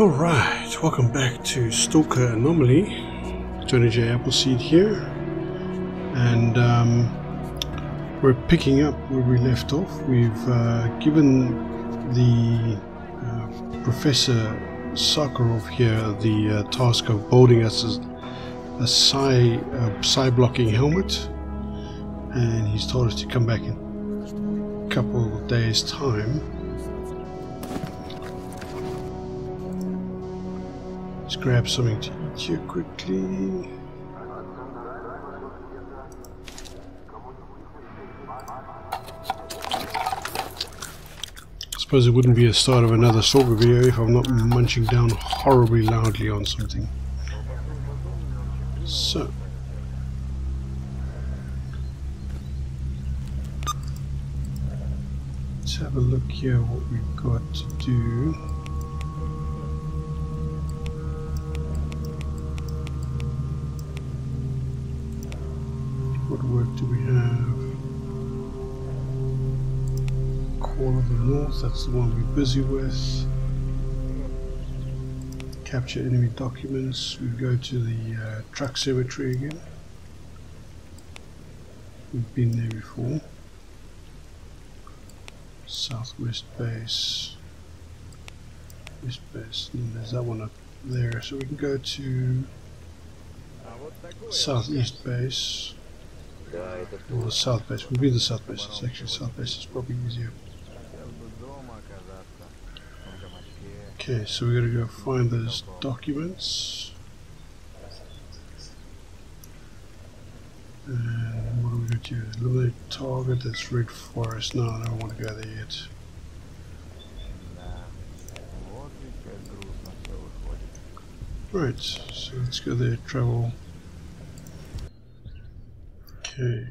Alright, welcome back to S.T.A.L.K.E.R. Anomaly. Johnny J. Appleseed here, and we're picking up where we left off. We've given the Professor Sakharov here the task of building us a psi-blocking helmet, and he's told us to come back in a couple of days' time. Let's grab something to eat here quickly. I suppose it wouldn't be a start of another S.T.A.L.K.E.R. video if I'm not munching down horribly loudly on something. So, let's have a look here what we've got to do. What work do we have? Call of the North, that's the one we're busy with. Capture enemy documents. We go to the truck cemetery again. We've been there before. Southwest base. West base, and there's that one up there. So we can go to Southeast base. Or the South base. Would be the South base. It's actually South base is probably easier. Okay, so we got to go find those documents. And what do we got here? Eliminate target. That's Red Forest. No, I don't want to go there yet. Right, so let's go there. Travel. Okay.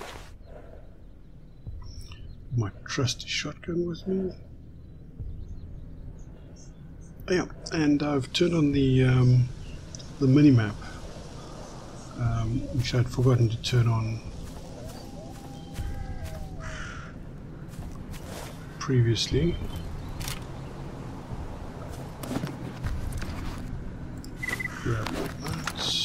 My trusty shotgun with me. Oh, yeah, and I've turned on the mini-map, which I'd forgotten to turn on previously. Grab that.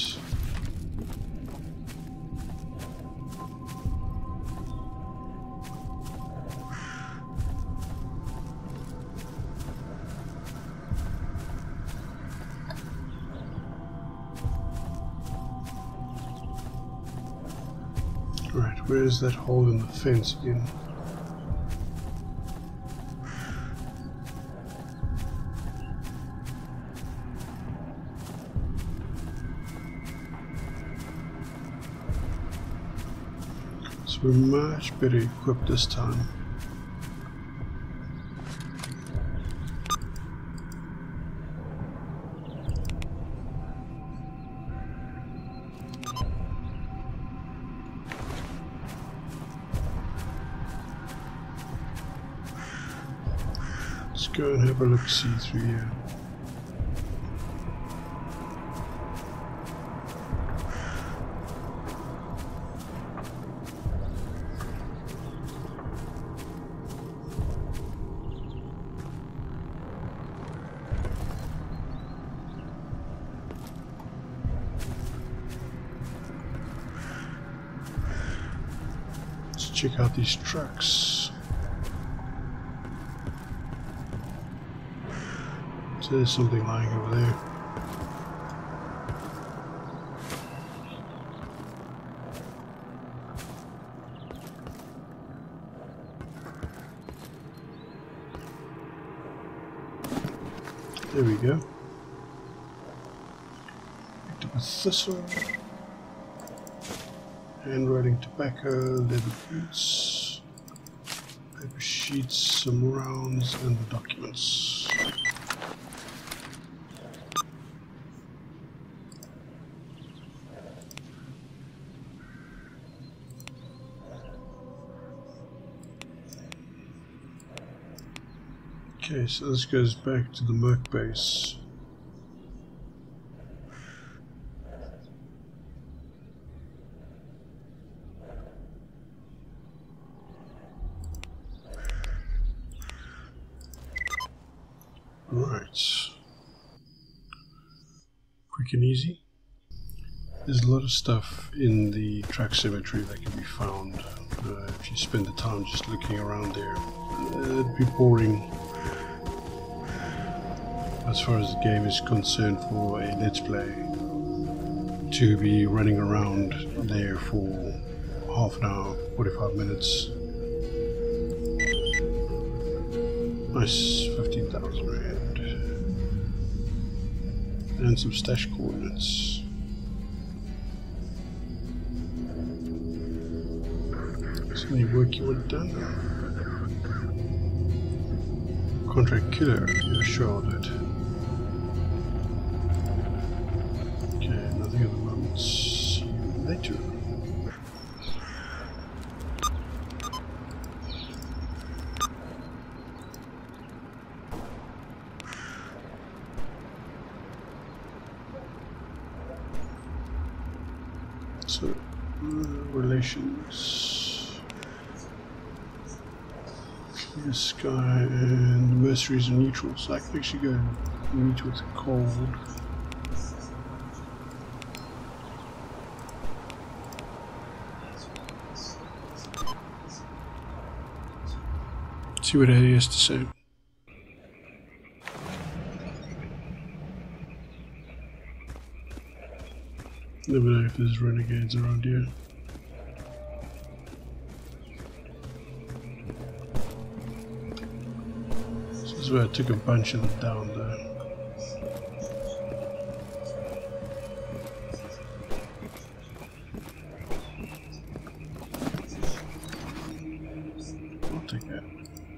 Right, where's that hole in the fence again? So we're much better equipped this time. Let's go and have a look-see through here. Let's check out these trucks. So there's something lying over there. There we go. Picked up a thistle. Handwriting tobacco, leather boots, paper sheets, some rounds, and the documents. Okay, so this goes back to the Merc base. Right. quick and easy. There's a lot of stuff in the track cemetery that can be found if you spend the time just looking around there. It'd be boring as far as the game is concerned for a Let's Play to be running around there for half an hour, 45 minutes. Nice, 15,000 rand. And some stash coordinates. Is any work you want done? Contract killer, yeah, sure I'll do it. Okay, nothing at the moment. See you later. So, relations. Clear sky and the mercenaries are neutral, so I can actually go and meet with the cold. See what he has to say. Never know if there's renegades around here. This is where I took a bunch of them down there. I'll take that.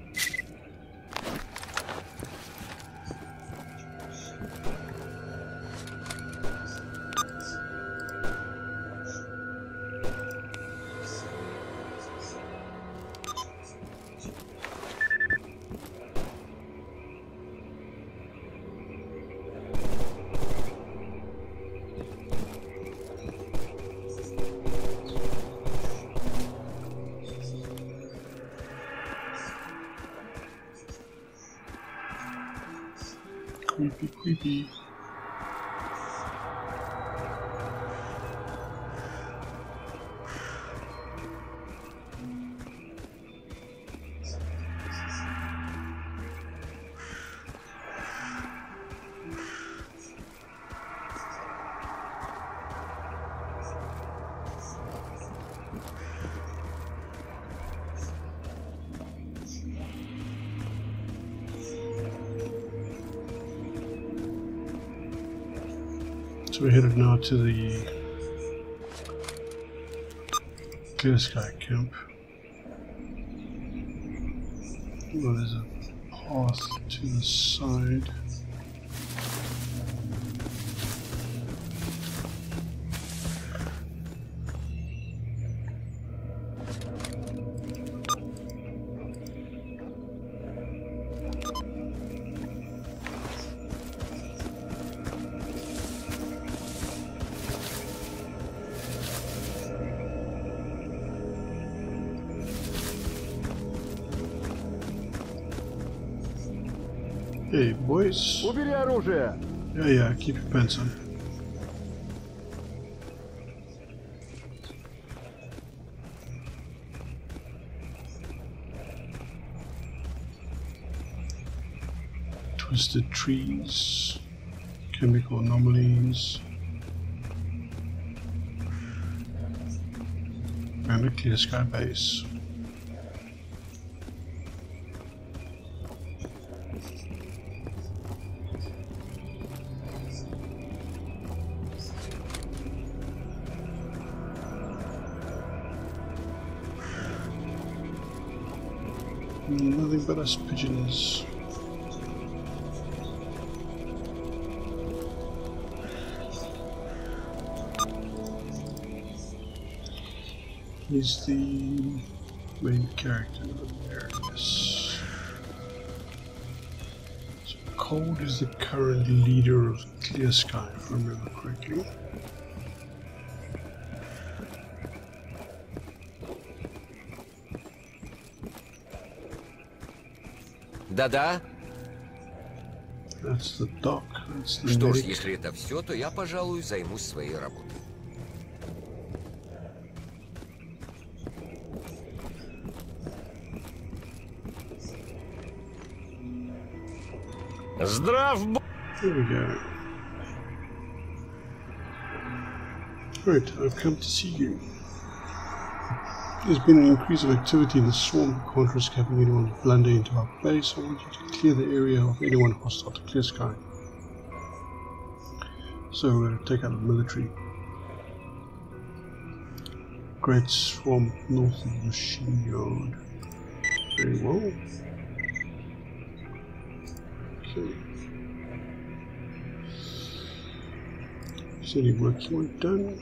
Creepy, creepy. So we're headed now to the Clear Sky camp. Well, there's a path to the side. Hey, boys. Убери оружие! Yeah, keep your pants on. Twisted trees, chemical anomalies, and a clear sky base. Nothing but us pigeons. He's the main character there. Yes. So Cold is the current leader of Clear Sky, if I remember correctly. Да-да. That's the dock. That's the Что ж, medic. если это все, то я, пожалуй, займусь своей работой. There we go. Right, I've come to see you. There's been an increase of activity in the swamp. We can't risk having anyone blunder into our base. I want you to clear the area of anyone hostile to Clear Sky. So we're going to take out the military. Great swamp north of the machine yard. Very well. Okay. Is any work you want done?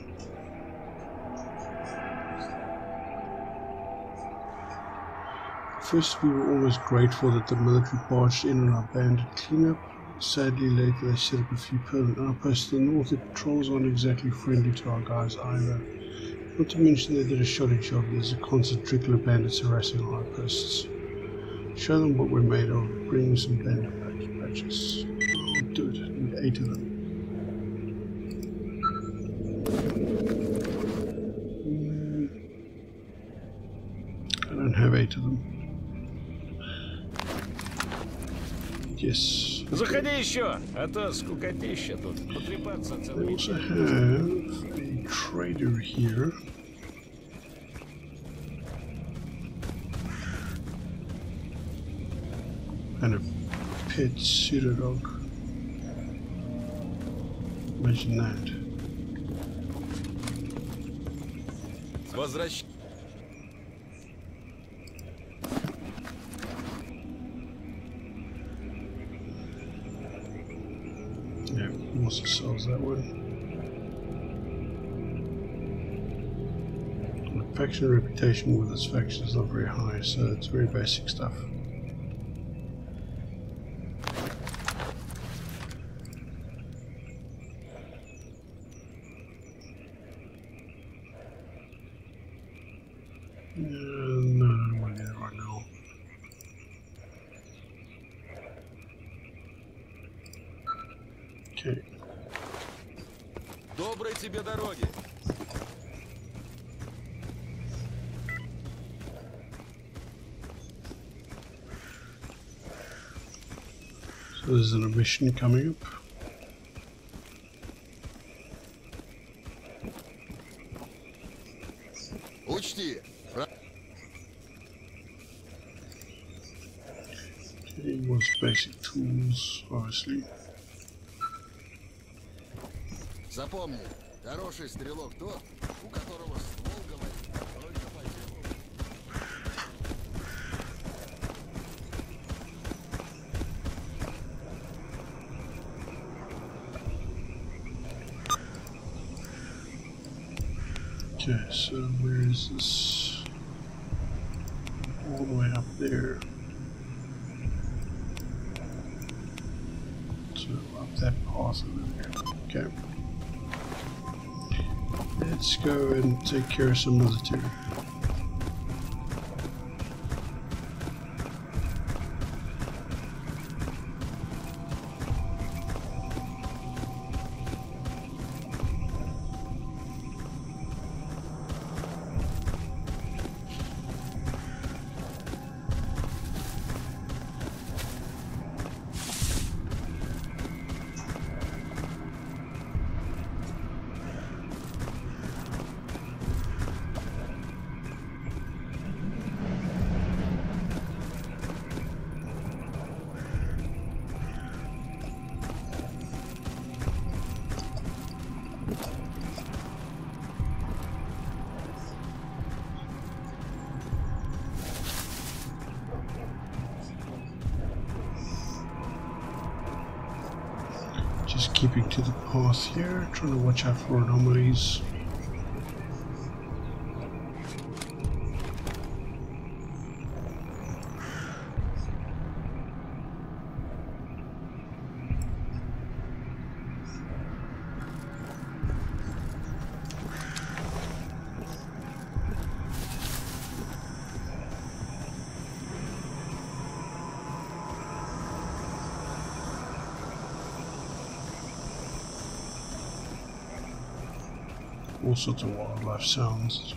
First, we were almost grateful that the military barged in on our bandit cleanup. Sadly, later they set up a few permanent outposts to the north. The patrols aren't exactly friendly to our guys either. Not to mention they did a shoddy job. There's a constant trickle of bandits harassing our outposts. Show them what we're made of. Bring some bandit patches. I'll do it. I need 8 of them. I don't have 8 of them. Yes. Заходи еще, а то скукотища тут. Потрепаться They целыми also днями. have a trader here. And a pet pseudo-dog. Imagine that. Возвращ... Yeah, he also sells that one. The faction reputation with its faction is not very high, so it's very basic stuff. No, I don't want to do that right now. Okay. Доброй тебе дороги. So there's an mission coming up. Учти, Okay, he wants basic tools, obviously. запомни, хороший стрелок тот, у которого ствол говорит только по делу. Okay, so where is this? All the way up there. So up that path over there. Okay. Let's go and take care of some military. Just keeping to the path here, trying to watch out for anomalies. all sorts of wildlife sounds.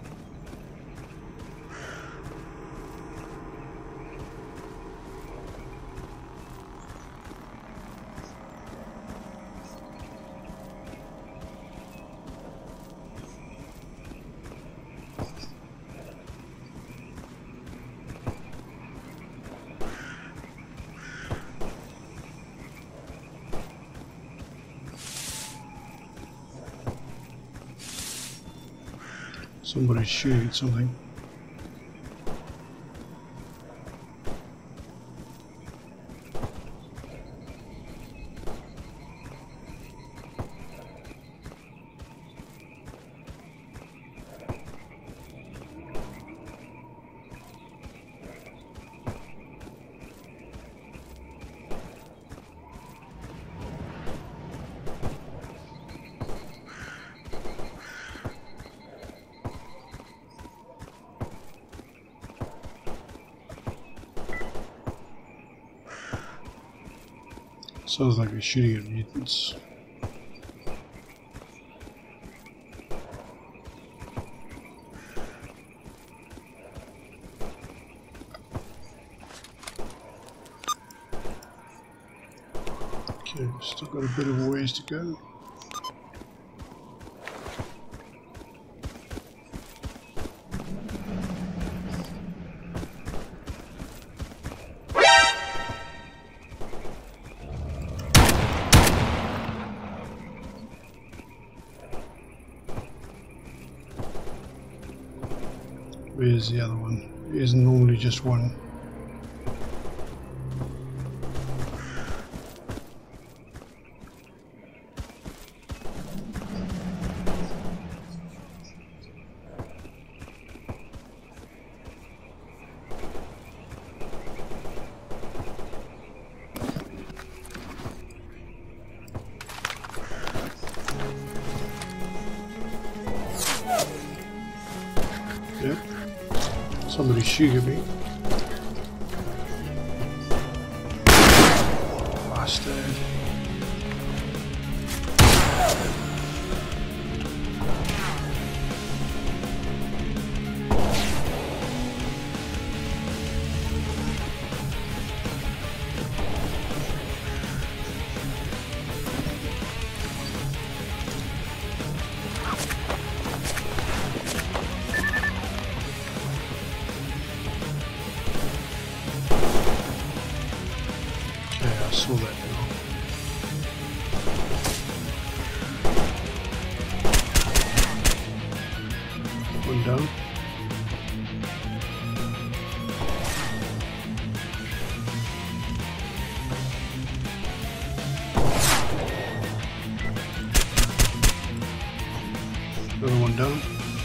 Somebody's shooting at something. Sounds like they're shooting at mutants. Okay, still got a bit of a ways to go. Where's the other one? There's normally just one. Yep. Somebody's shooting at me. Bastard. I saw that now. One down. Another one down.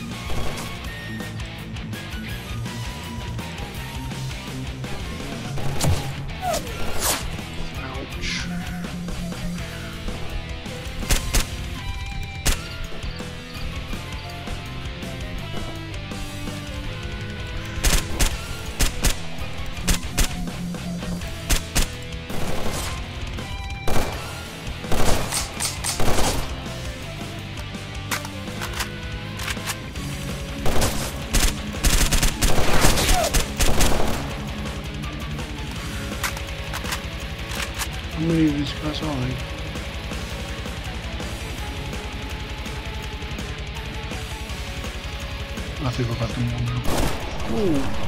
How many of these guys are there? I think I've got them all now. Ooh.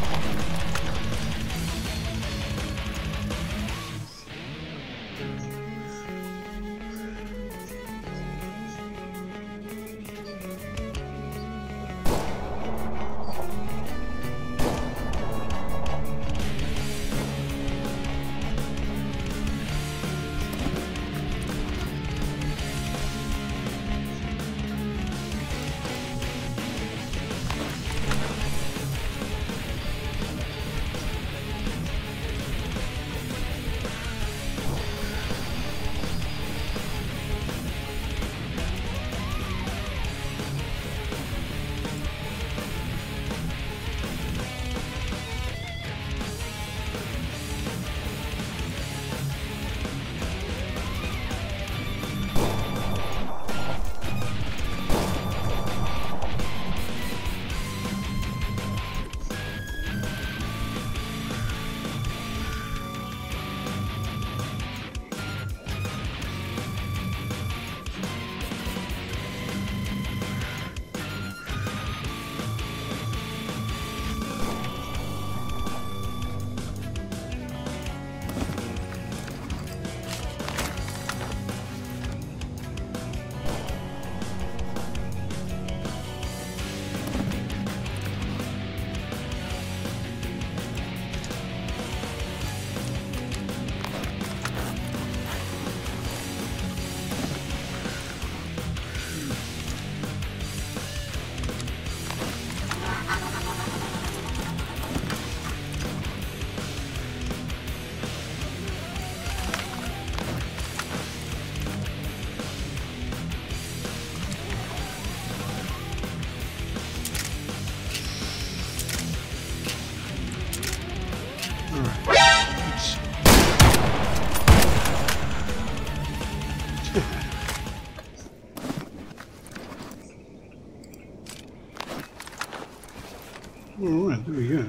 Alright, there we go.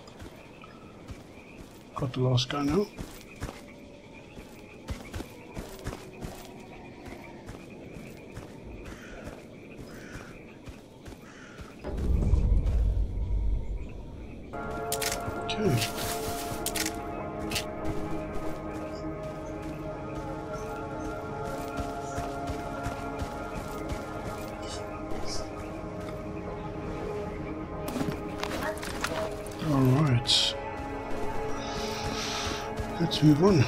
Got the last guy now. Okay. Alright. Let's move on.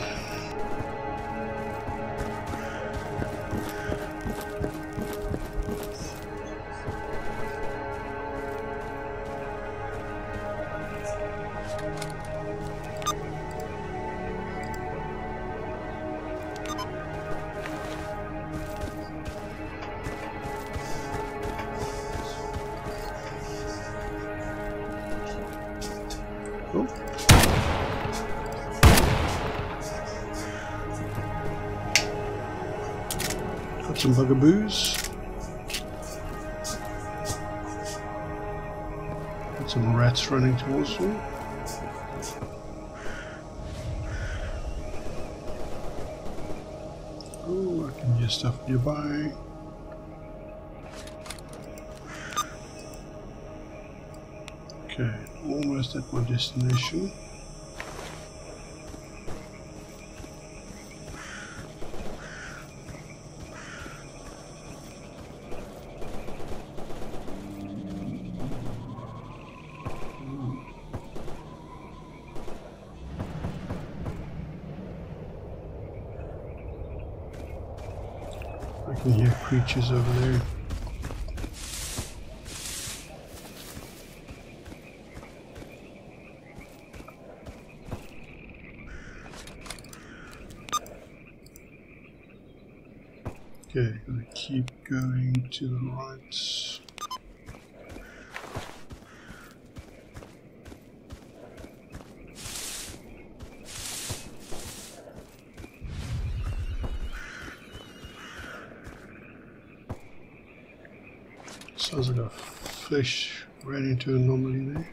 Oh. Got some bugaboos. Got some rats running towards me. Oh, I can hear stuff nearby. Okay, almost at my destination. I can hear creatures over there. Okay, gonna keep going to the right. Sounds like a fish ran into an anomaly there.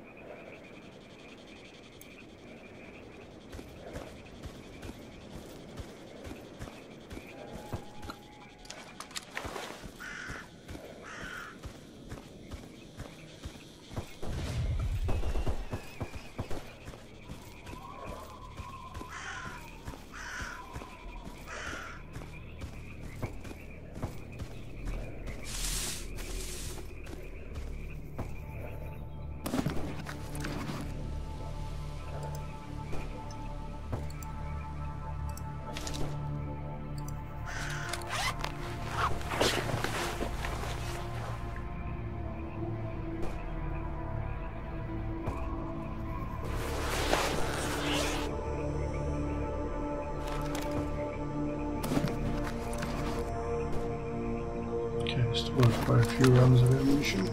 Still got quite a few rounds of ammunition.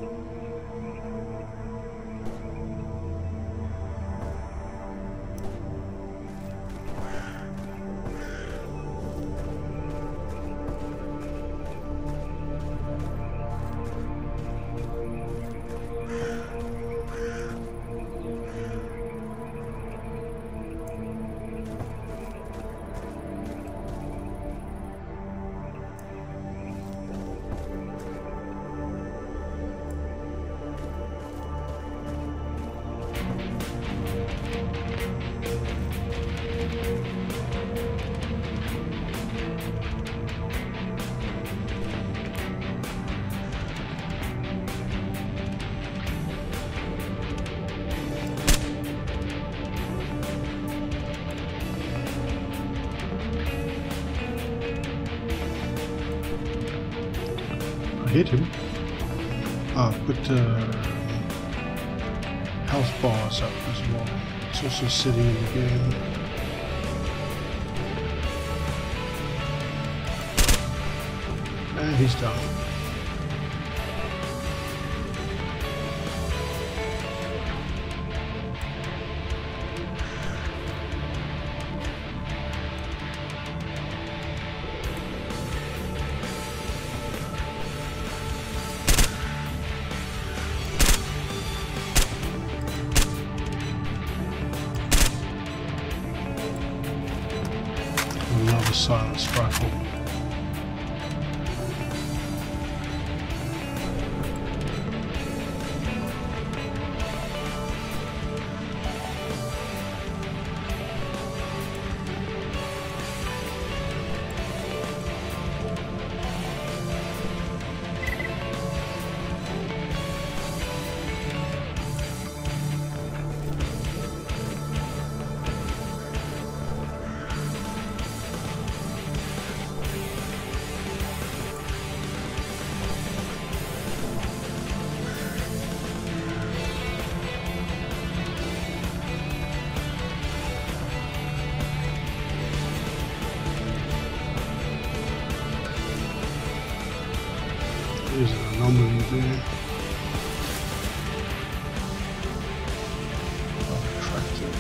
Hit him. Put health bars up as well. It's also sitting in the game. And he's down. silence rifle. There's an anomaly there. Attractive.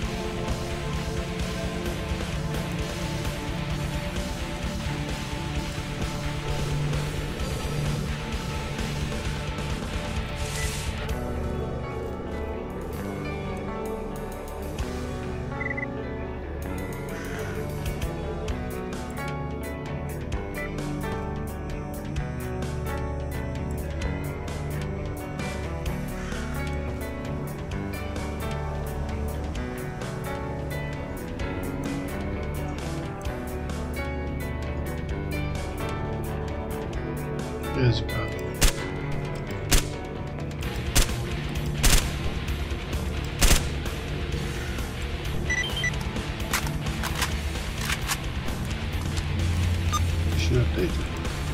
There's a bug. Mission updated.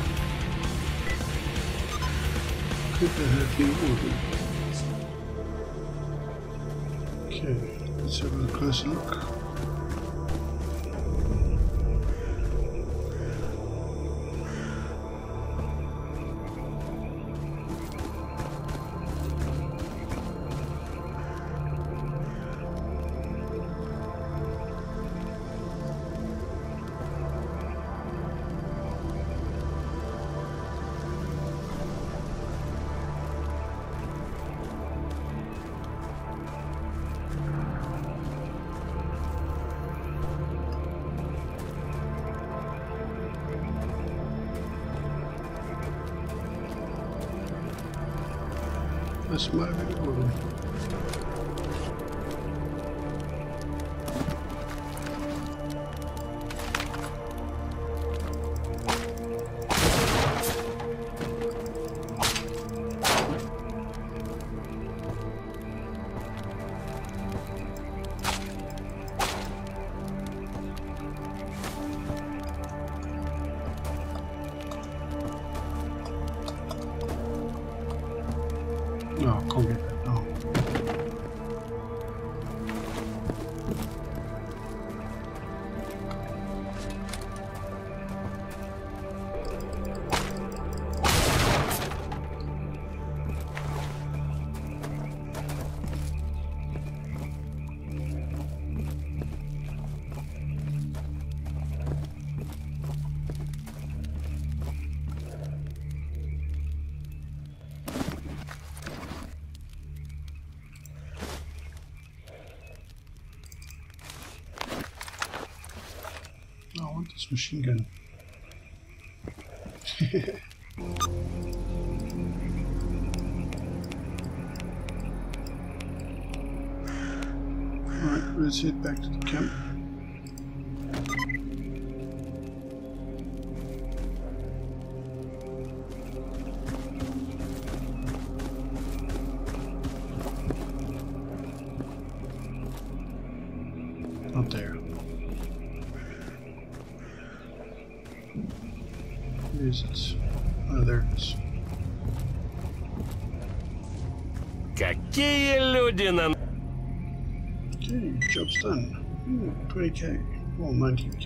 Could that have been ordered? Okay, let's have a closer look. That's my video. No, I can't get that now. I want this machine gun. Alright, let's head back to the camp. Not there. Where is it? Oh, there it is. Какие люди на... Okay, job's done. 20k. Well, 19k.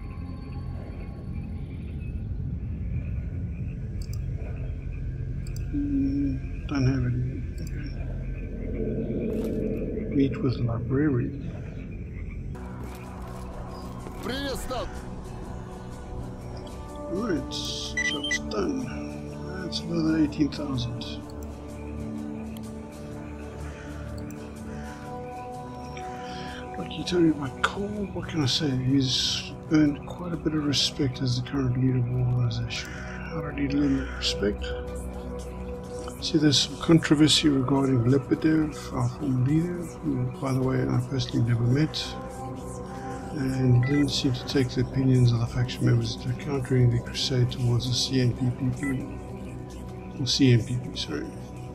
Don't have any. Okay. Meet with librarian. Привет, Сталк. Right, job's done. That's another 18,000. Like you told me about Cole, what can I say? He's earned quite a bit of respect as the current leader of the organization. How did he earn that respect? See, there's some controversy regarding Lebedev, our former leader, who, by the way, I personally never met, and he didn't seem to take the opinions of the faction members into account during the crusade towards the CNPP, sorry.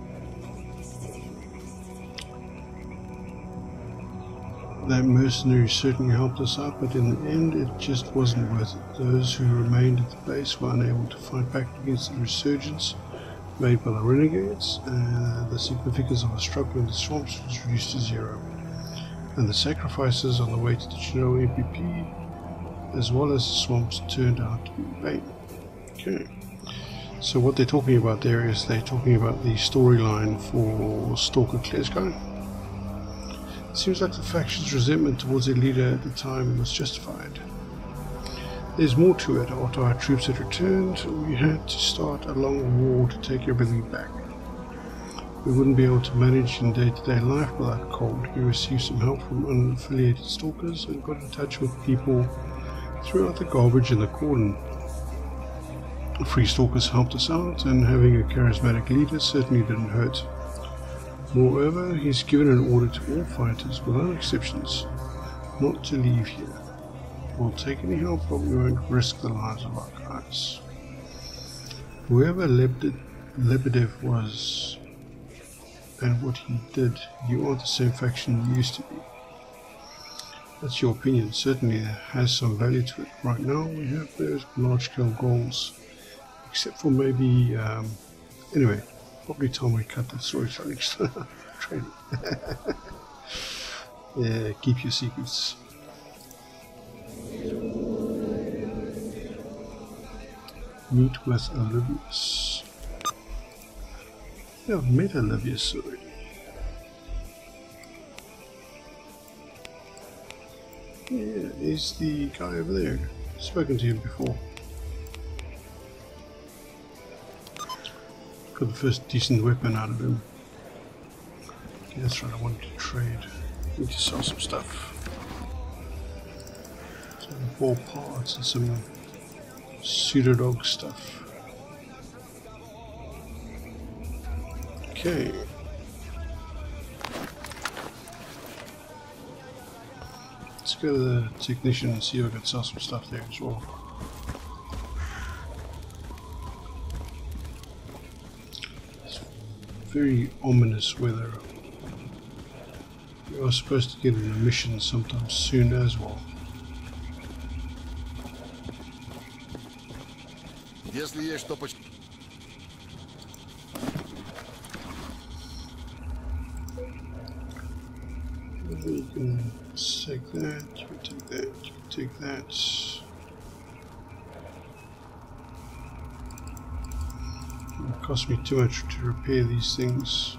That mercenary certainly helped us out, but in the end it just wasn't worth it. Those who remained at the base were unable to fight back against the resurgence made by the renegades, and the significance of a struggle in the swamps was reduced to zero. And the sacrifices on the way to the General MPP, as well as the swamps, turned out to be in vain. Okay. So what they're talking about there is they're talking about the storyline for S.T.A.L.K.E.R.s guy. It seems like the faction's resentment towards their leader at the time was justified. There's more to it. After our troops had returned, we had to start a long war to take everything back. We wouldn't be able to manage in day-to-day life without Cold. We received some help from unaffiliated stalkers and got in touch with people throughout the garbage in the cordon. The free stalkers helped us out, and having a charismatic leader certainly didn't hurt. Moreover, he's given an order to all fighters, without exceptions, not to leave here. We'll take any help, but we won't risk the lives of our guys. Whoever Lebedev was and what he did, you aren't the same faction you used to be. That's your opinion. Certainly it has some value to it. Right now we have those large-scale goals, except for maybe anyway, probably time we cut the storytelling training. Yeah, keep your secrets. Meet with Olivius. Yeah, I've met Olivius already. Yeah, he's the guy over there. I've spoken to him before. Got the first decent weapon out of him. Okay, that's right, I wanted to trade. Need to sell some stuff. Some ball parts and some pseudo-dog stuff. Okay. Let's go to the technician and see if I can sell some stuff there as well. It's very ominous weather. We are supposed to get an emission sometime soon as well. Если есть что You can take that, you can take that, you can take that. It cost me too much to repair these things.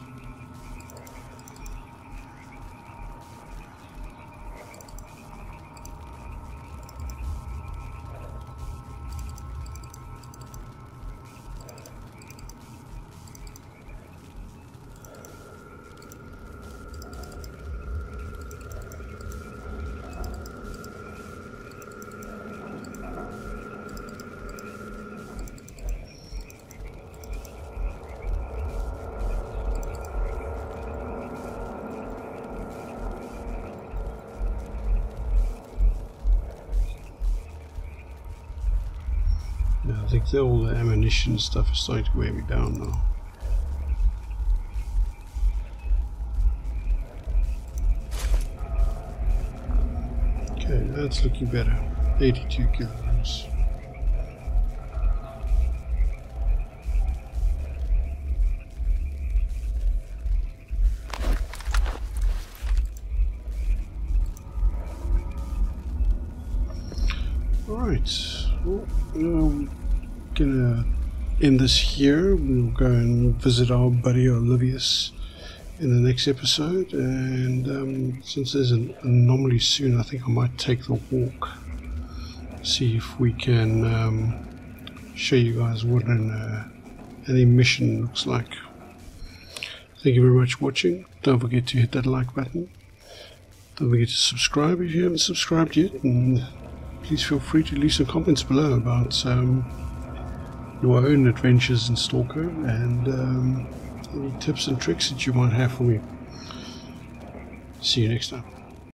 I think that all the ammunition stuff is starting to wear me down now. Okay, that's looking better. 82 kilograms. Alright, well, gonna end this here. We'll go and visit our buddy Olivius in the next episode, and since there's an anomaly soon, I think I might take the walk, see if we can show you guys what an emission looks like. Thank you very much for watching. Don't forget to hit that like button. Don't forget to subscribe if you haven't subscribed yet, and please feel free to leave some comments below about your own adventures in Stalker and any tips and tricks that you might have for me. See you next time.